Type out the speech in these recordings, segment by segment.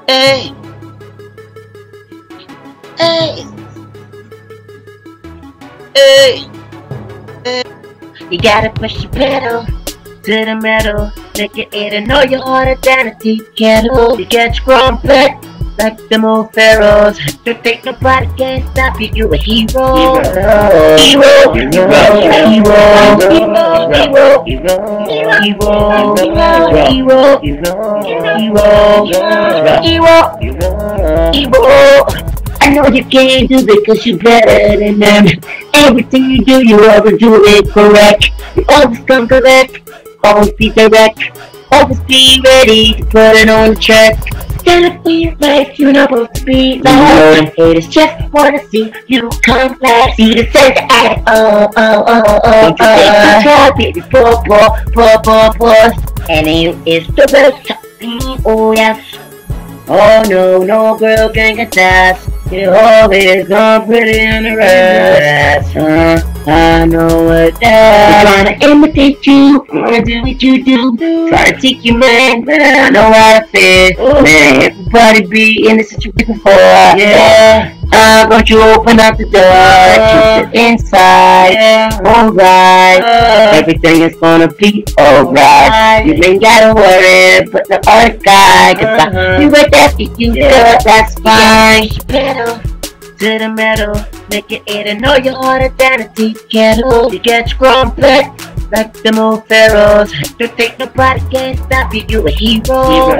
Hey, hey, hey, hey. You gotta push your pedal to the metal. Make it eat and know you're harder than a tea kettle. You get grumpy like them old pharaohs. Don't think nobody can stop you. You a hero. Hero. I know you can't do it cause you're better than them. Everything you do, you always do it correct. You always come correct, always be direct, always be ready to put it on the track. Stand up for your life, you're not supposed to be like haters just wanna see you come back. See the sense at don't you think you try, baby, poor. And you is the best, oh yes. Oh no girl can get that. You always gonna put it in the rest. I know what that. I'm trying to imitate you, I wanna do what you do. Try to take you, man, but I know how to fit. Man, everybody be in this situation before. Yeah. Won't you open up the door, keep it inside, alright, everything is gonna be alright, you ain't gotta worry, but the other guy, cause I'll be right there for you, that's fine. Pedal to the metal, make it eat and know you're harder than a tea kettle. You get grumpy like them old pharaohs. Don't think nobody can stop you. You a hero.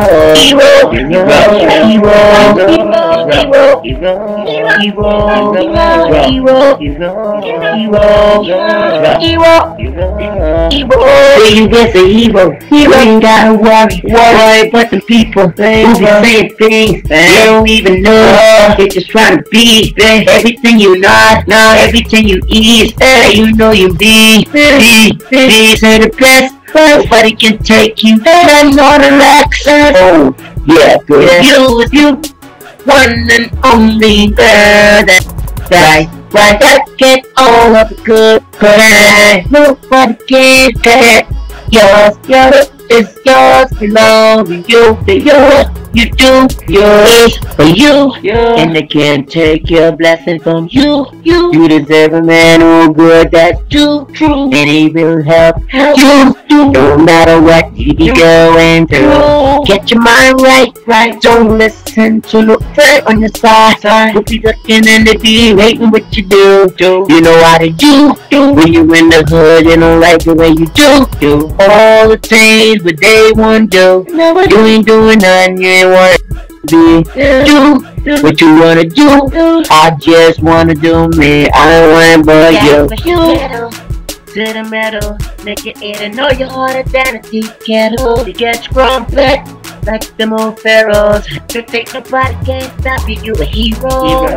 Well, you just a hero. You ain't gotta worry about the people who be saying things you don't even know. They're just trying to be everything you not, everything you is. You know you be to the best. Nobody can take you. I'm not relaxed. Oh, yeah, good. You, one and only girl. Right, that get all of the good. Nobody can take yours. It's yours, belong to you. You do yours for you, and they can't take your blessing from you. You deserve a man who good, that's true, and he will help you. No matter what you be going through, get your mind right. Don't listen to no friend on your side. Who be looking and they be hating what you do. You know how to do when you in the hood. You don't like the way you do all the things what they want to do. You ain't doing nothing, you ain't wanna be do what you wanna do. I just wanna do me, I don't wanna but you. To the metal, make it eat and know you're harder than a tea kettle. You get grumpy like them old pharaohs. Don't think nobody can stop you. You a hero.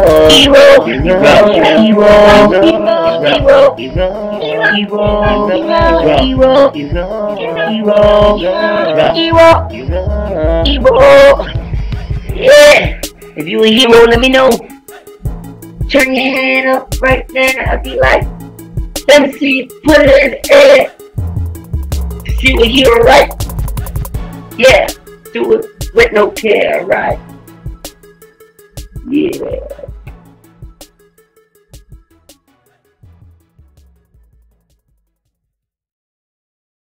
Yeah. If you a hero, let me know. Turn your hand up right there. I'll be like, let me see you put it in the air. See what hero, right? Yeah, do it with no care, right? Yeah.